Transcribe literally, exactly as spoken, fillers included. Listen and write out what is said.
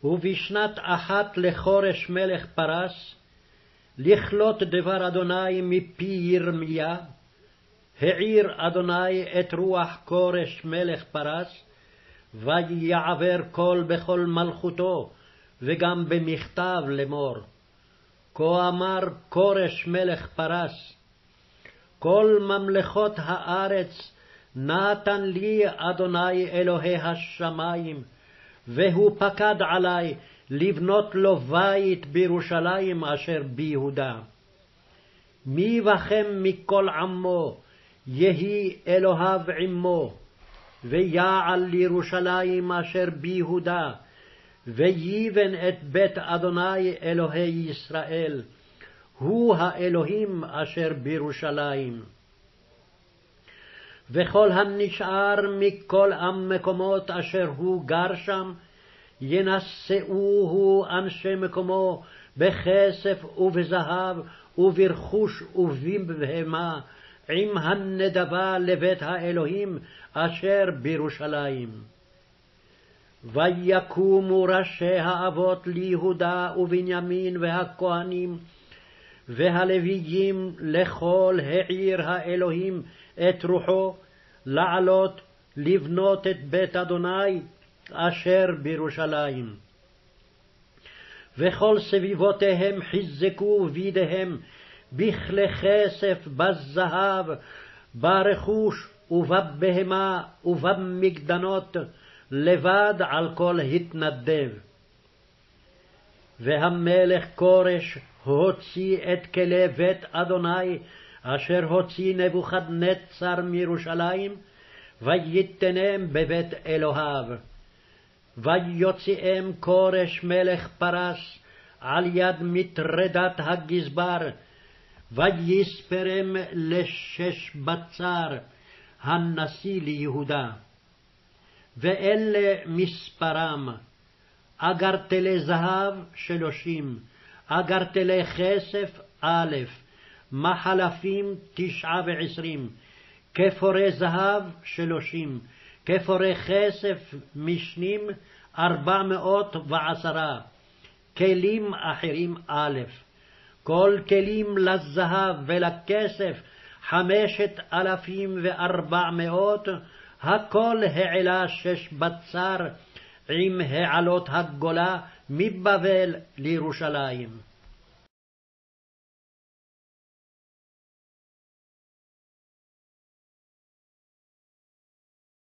ובשנת אחת לחורש מלך פרס, לכלות דבר אדוני מפי ירמיה, העיר אדוני את רוח כורש מלך פרס, ויעבר קול בכל מלכותו, וגם במכתב לאמור. כה אמר כורש מלך פרס, כל ממלכות הארץ נתן לי אדוני אלוהי השמיים, והוא פקד עלי לבנות לו בית בירושלים אשר ביהודה. מי בכם מכל עמו יהי אלוהיו עמו, ויעל לירושלים אשר ביהודה, ויבן את בית אדוני אלוהי ישראל, הוא האלוהים אשר בירושלים. וכל הנשאר מכל המקומות אשר הוא גר שם, ינשאוהו אנשי מקומו בכסף ובזהב וברכוש ובבהמה, עם הנדבה לבית האלוהים אשר בירושלים. ויקומו ראשי האבות ליהודה ובנימין והכהנים והלוויים לכל העיר האלוהים את רוחו, לעלות לבנות את בית אדוני אשר בירושלים. וכל סביבותיהם חיזקו בידיהם בכלי כסף, בזהב, ברכוש ובבהמה ובמגדנות, לבד על כל התנדב. והמלך כורש הוציא את כלי בית אדוני אשר הוציא נבוכדנצר מירושלים, ויתנם בבית אלוהיו. ויוציאם כורש מלך פרס על יד מטרדת הגזבר, ויספרם לשש בצר הנשיא ליהודה. ואלה מספרם: אגרטלי זהב שלושים, אגרטלי כסף א', מחלפים תשעה ועשרים, כפורי זהב שלושים, כפורי כסף משנים ארבע מאות ועשרה, כלים אחרים א', כל כלים לזהב ולכסף חמשת אלפים וארבע מאות, הכל העלה שש בצר עם העלות הגולה מבבל לירושלים.